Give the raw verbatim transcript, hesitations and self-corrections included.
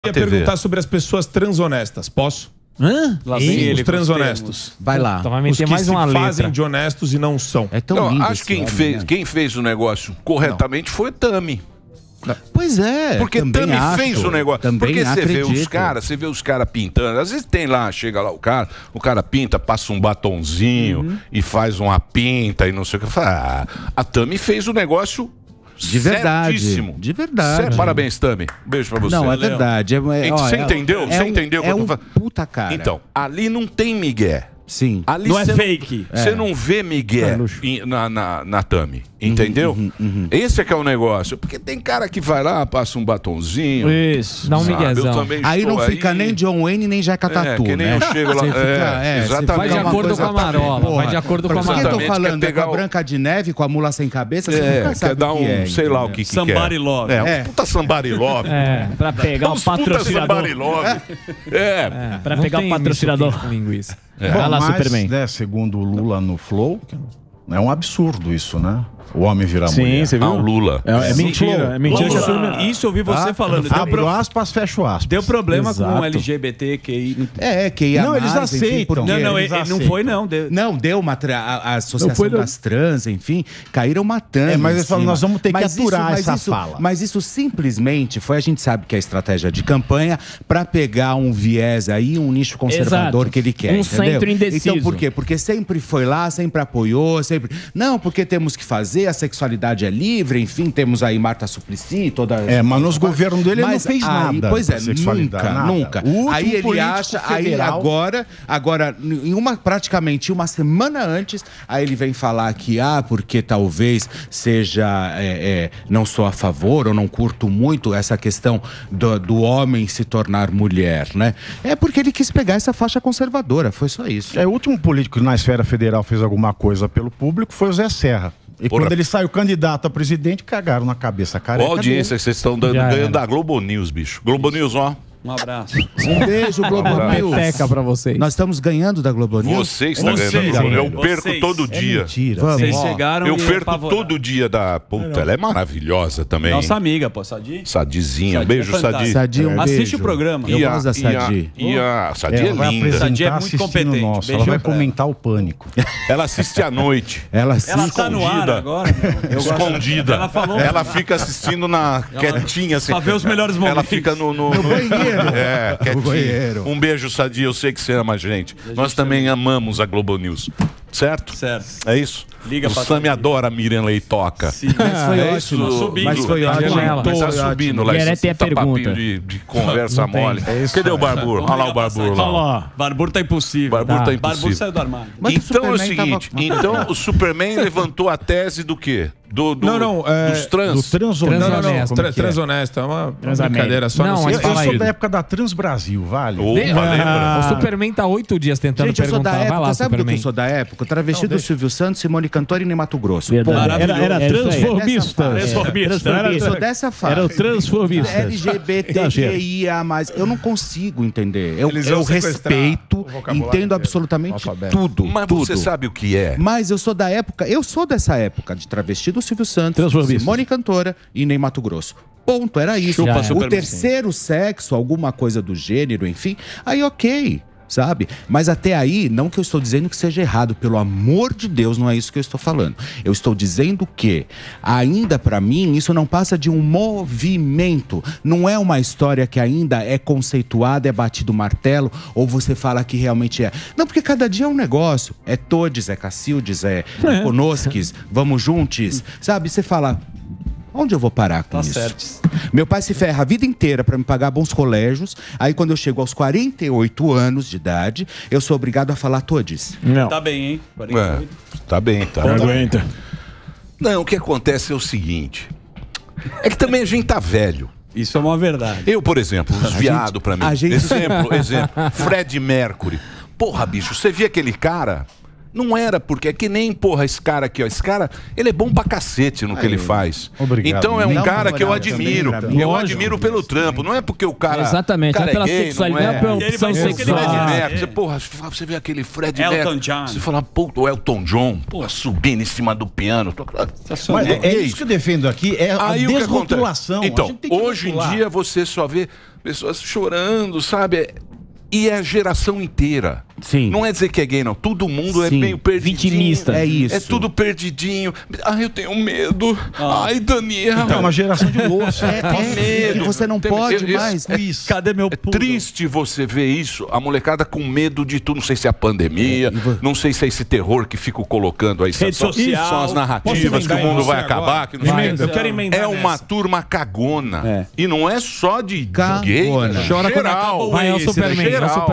Eu ia perguntar sobre as pessoas transhonestas. Posso? Hã? Lá vem ele, os transhonestos. Vai lá. Então vai meter os que mais uma se letra. Fazem de honestos e não são. É tão Não, lindo acho esse que quem homem, fez, né? quem fez o negócio corretamente foi o Tami. Pois é. Porque também Tami acho, fez o negócio. também Porque você vê acredito. os caras, você vê os caras pintando. Às vezes tem lá, chega lá o cara, o cara pinta, passa um batonzinho Uhum. e faz uma pinta e não sei o que. Fala, ah, a Tami fez o negócio de verdade. certíssimo. De verdade. Certo? Parabéns, Tami. Um beijo pra você. Não, é verdade. É, é, ó, você é- entendeu? é você um- entendeu o que é eu tô um falando? puta cara. Então, ali não tem migué. Sim. Ali Não é cê fake. Você É. não vê migué É luxo. em- na, na, na Tami. Entendeu? Esse é que é o negócio. Porque tem cara que vai lá, passa um batonzinho. Isso, dá um sabe? miguezão. Eu também Aí estou não fica nem John Wayne nem Jeca Tatu, É, que nem né? eu chego lá. Você fica- é, é, você exatamente. fica Vai de uma acordo coisa- com a marola, Porra, vai de acordo com a Por isso que eu marola. tô Exatamente, falando, quer é com a pegar o- Branca de Neve, com a mula sem cabeça, você É, nunca quer sabe dar o que um, é, sei lá o entendeu? que que Somebody quer. love. É, um É. puta somebody love. É, Pra pegar o Uns puta patrocinador. somebody love. É. Pra não pegar o tem patrocinador. misto quente com linguiça. Vai lá, mas, Superman. né, segundo o Lula no Flow, é um absurdo isso, né? O homem virar Sim, mulher. você viu? Ah, o Lula. É, é mentira, é mentira que a Lula. turma... Isso eu vi você Tá? falando. Deu, Abro pro... aspas, fecho aspas. Deu problema com Exato. o L G B T Q I. É, que ia Não, eles mais, enfim, aceitam. porque- Não, não, eles ele, ele não aceitam. foi, não. Deu... Não, deu uma. Tra... A, a Associação Não foi, não. das Trans, enfim, caíram matando. É, mas em eles falam, cima. nós vamos ter que Mas aturar mas essa isso, fala. Mas isso simplesmente foi, a gente sabe que é estratégia de campanha para pegar um viés aí, um nicho conservador Exato. que ele quer. Um entendeu? centro indeciso. Então por quê? Porque sempre foi lá, sempre apoiou, sempre. Não, porque temos que fazer, a sexualidade é livre, enfim, temos aí Marta Suplicy, toda. É, mas nos governos dele ele não Mas fez aí, nada Pois é, pra sexualidade, nunca, nada. nunca. O último Aí ele político acha, aí federal- agora, agora, em uma, praticamente uma semana antes, aí ele vem falar que, ah, porque talvez seja, é, é, não sou a favor ou não curto muito essa questão do, do homem se tornar mulher, né? É porque ele quis pegar essa faixa conservadora, foi só isso. É, o último político que na esfera federal fez alguma coisa pelo público foi o Zé Serra. E Porra. quando ele saiu candidato a presidente, cagaram na cabeça a careca Qual audiência que vocês estão dando, Já ganhando era. da Globo News, bicho. Globo News, ó. Um abraço. Um beijo, Globo News. Peteca pra vocês. Nós estamos ganhando da Globo News? Vocês estão Vocês, ganhando da Globo. Eu vocês. perco Vocês. todo É dia. mentira. Vamos. Vocês Ó, chegaram Eu e perco apavoraram. todo dia da... Puta, ela é maravilhosa também. Nossa amiga, pô, Sadi. Sadizinha. Sadi Beijo, é fantástica. Sadi. Sadi, um Assiste beijo. o programa. Eu E a- gosto da e a- Sadi. E a Sadi é Ela vai linda. apresentar Sadi é muito assistindo competente. o nosso. Ela Beijo vai pra ela. comentar o Pânico. Ela assiste à noite. Ela Ela assiste. tá no ar Escondida. agora. meu. Eu gosto- Escondida. Ela falou. Ela fica assistindo na quietinha assim. Pra ver os melhores Ela momentos. fica no, no, no banheiro. É, quietinha. banheiro. Um beijo, Sadi. Eu sei que você ama a gente. Nós também amamos a Globo News. Certo? Certo. É isso? Liga o pra Sami Sadi. adora a Miriam Leitoca. Sim. Mas foi É ótimo. isso, subindo. Mas foi Tá ótimo. janela. Mas tá Foi subindo ótimo. lá. E esse ela tem a papinho pergunta. De, de conversa Não tem. mole. É isso. Cadê o Barbur? Olha lá o Barbur Olha lá. lá. Barbur tá impossível. Barbur tá Barbur impossível. saiu do armário. Mas o Então é o Superman seguinte, tava- então o Superman levantou a tese do quê? Do, do- Não, não, é, dos trans. Do transonesto. Não, não, não. Transhonesto, Tra como que é? transhonesto. É uma Transamérica. brincadeira só Não, no mas Eu, sentido. eu fala sou aí. da época da Trans Brasil, vale? Opa, lembra? O Superman tá oito dias tentando Gente, eu sou da perguntar. Vai época, lá, sabe do que Superman. eu sou da época? Travesti do Silvio Santos, Simone Cantori e Ney Mato Grosso. Verdade. Era- era transformista. Transformista. Eu sou dessa fase. Era o transformista. L G B T Q I A mais, eu não consigo entender. Eu, Eles eu vão sequestrar respeito, o vocabulário entendo inteiro. absolutamente Alfabeto. tudo. Mas tudo. você sabe o que é? Mas eu sou da época, eu sou dessa época de travesti do Silvio Santos, Transformista. Simone Cantora e Ney Mato Grosso. Ponto, era isso. Chupa, o Superman. terceiro sexo, alguma coisa do gênero, enfim, aí ok. Sabe? Mas até aí, não que eu estou dizendo que seja errado, pelo amor de Deus, não é isso que eu estou falando. Eu estou dizendo que, ainda para mim, isso não passa de um movimento. Não é uma história que ainda é conceituada, é batido martelo, ou você fala que realmente é. Não, porque cada dia é um negócio. É Todes, é Cacildes, é, é. Conosques, vamos juntos. Sabe? Você fala. Onde eu vou parar com Tá isso? certo. Meu pai se ferra a vida inteira para me pagar bons colégios. Aí, quando eu chego aos quarenta e oito anos de idade, eu sou obrigado a falar todes. Não. Tá bem, hein? É, tá bem, tá. Não aguenta. Não, o que acontece é o seguinte. É que também a gente tá velho. Isso é uma verdade. Eu, por exemplo, os viados pra mim. a gente- Exemplo, exemplo. Fred Mercury. Porra, bicho, você via aquele cara? Não era porque é que nem, porra, esse cara aqui, ó. Esse cara, ele é bom pra cacete no que ele faz. Obrigado. Então é um Dá uma cara que eu moral admiro. também pra mim. Eu Lógico. admiro pelo trampo. Não é porque o cara. Exatamente, o cara é pela gay, sexualidade, não é pela E ele opção vai ser aquele Fred sexual. vai- Mercury, você, porra, você vê aquele Fred Elton Mercury, John. você fala, puta, o Elton John, porra, subindo em cima do piano. Tô... Mas é, é isso que eu defendo aqui, é a Aí o que desrotulação. acontece? A Então, gente tem que hoje em rotular. dia você só vê pessoas chorando, sabe? E é a geração inteira. Sim. Não é dizer que é gay, não. Todo mundo Sim. é meio perdidinho. Vitimista. É isso. É tudo perdidinho. Ai, eu tenho medo. Ai, Daniel. Então, é uma geração de louça. É, Tem é, medo. e você não Tem- pode eu- eu- mais. é- Cadê meu É pulo? triste você ver isso, a molecada com medo de tudo. Não sei se é a pandemia, não sei se é esse terror que fico colocando aí. Rede são, social. são as narrativas Posso que o emendar em mundo você vai acabar. agora? Que não sei o Vai, quê. eu quero emendar É uma nessa. turma cagona. É. E não é só de, de Cagona. gay. Chora geral. Vai, é o esse daí. Superman. é o Geral.